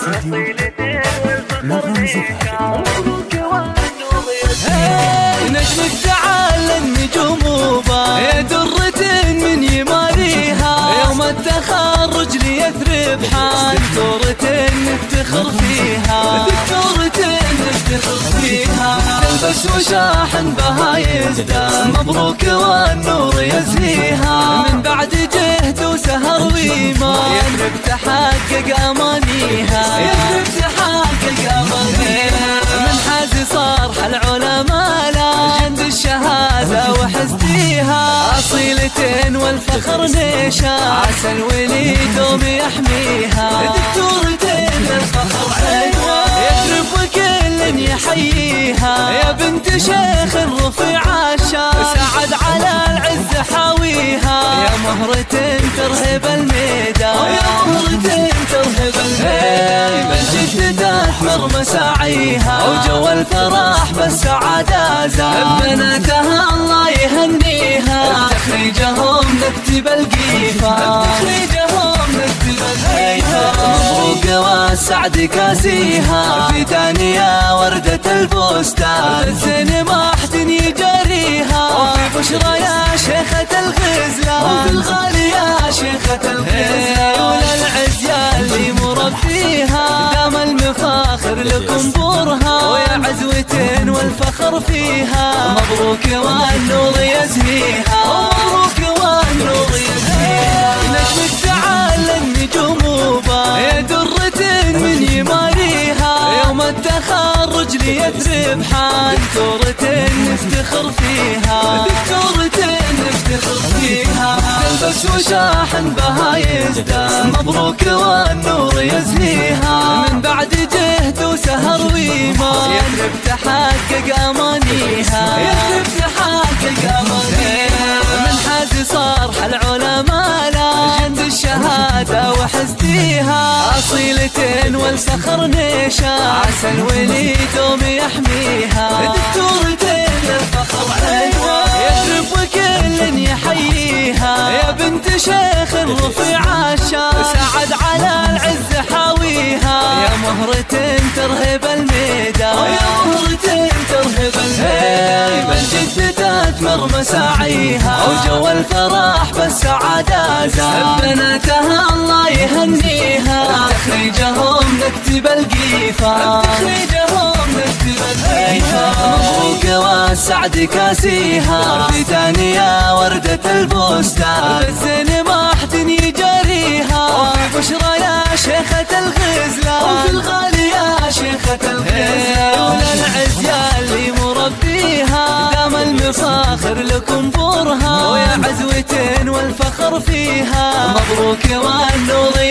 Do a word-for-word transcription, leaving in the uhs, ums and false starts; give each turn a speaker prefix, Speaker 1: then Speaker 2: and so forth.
Speaker 1: اصيلتين والفخر فيها.
Speaker 2: نجمك تعالى النجوم وبان يا درة من يماريها، يوم التخرج ليثرب حان دكتورة نفتخر فيها، دكتورة نفتخر فيها. تلبس وشاحن بها يزدان، مبروك والنور يزهيها، من بعد جهد وسهر وإيمان يثرب تحقق أمانيها، يثرب تحقق أمانيها. من حاز صار العلماء لان الشهادة وحزتيها، أصيلتين والفخر نشا، عسى الوليد وبيحميها، دكتورتين الفخر حلوة يثرب وكل يحييها، يا بنت شيخ رفيع الشان سعد على العز حاويها، يا مهرة ترهب الميدان، يا مهرة ترهب الميدان. بالجد تثمر مساعيها وجو الفرح بالسعادة زاد، بناتها الله يهنيها، بتخريجهم نكتب القيفة، بتخريجهم نكتب القيفة. مبروك والسعد كاسيها، في دانية وردة البستان، بالزين ما حد يجريها، وفي بشرى يا شيخة الغزلان، وفي الغالي يا شيخة الغزلان. وللعز يا اللي مربيها، دام المفاخر لكم برها، ويا عزوة والفخر فيها، مبروك والنور يزهيها، مبروك والنور يزهيها. نجمك تعالى النجوم وبان يا درة من يماريها، يوم التخرج ليثرب حان دكتورة نفتخر فيها، دكتورة نفتخر فيها. تلبس وشاحن بها يزدان، مبروك والنور يزهيها، من بعد جهد وسهر وإيمان يثرب تحقق أمانيها، يثرب تحقق أمانيها. من حاز صار العلماء لان الشهادة وحزتيها، أصيلتين والفخر نشا، عسى الوليد وبيحميها، دكتورتين الفخر حلوة يثرب وكل يحييها، يا بنت شيخ رفيع الشان سعد على العز حاويها، يا مهرة ترهب الميدان، يا مهرة ترهب الميدان. بالجد تثمر مساعيها وجو الفرح بالسعادة زاد، بناتها الله يهنيها، بتخريجهم نكتب القيفة، بتخريجهم نكتب القيفة. مبروك والسعد كاسيها، في دانية وردة البستان، بالزين ما حد يجريها، وفي بشرى يا شيخة الغزلان، وفي الغالي يا شيخة الغزلان. وللعز يا اللي مربيها، دام المفاخر لكم برها، ويا عزوة والفخر فيها، مبروك والنور